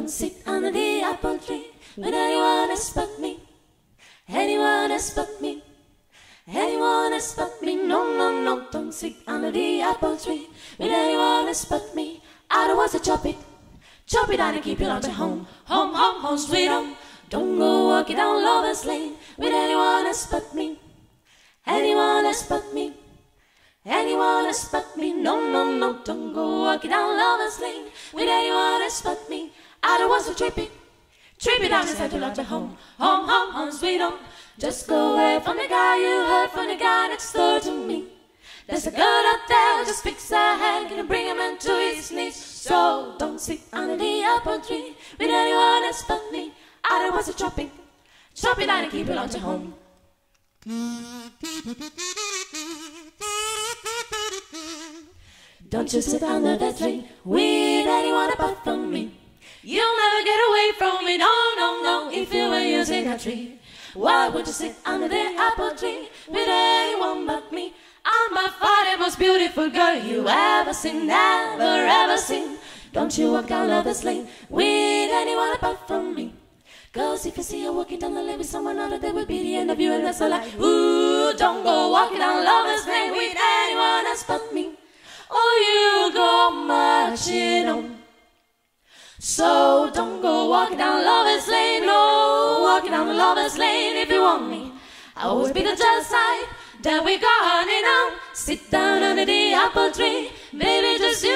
Don't sit under the apple tree with anyone else but me. Anyone else but me. Anyone else but me. No, no, no. Don't sit under the apple tree with anyone else but me. I don't want to chop it down and keep your lunch at home. Home, home, home, sweet home. Don't go walking down Lover's Lane with anyone else but me. Anyone else but me. Anyone else but me. No, no, no. Don't go walking down Lover's Lane with anyone else but me. I don't want to trip it down and send your lunch at home. Home, home, home, sweet home. Just go away from the guy you heard from the guy next door to me. There's a girl out there, just fix her head, gonna bring him into his knees. So don't sit under the apple tree with anyone else but me. I don't want to chop it down and keep your lunch at home. Don't you sit under that tree with anyone apart from me. You'll never get away from me, no, no, no, if you were using a tree. Why would you sit under the apple tree with anyone but me? I'm by far the most beautiful girl you ever seen, never ever seen. Don't you walk down Lover's Lane with anyone apart from me. Cause if you see her walking down the lane with someone other, that will be the end of you, and that's a lie. Ooh, don't go walking down Lover's Lane with anyone else but me. Oh, you go marching on. So don't go walking down Lover's Lane, no, walking down Lover's Lane if you want me. I always be the jealous side that we got on and on. Sit down under the apple tree, baby, just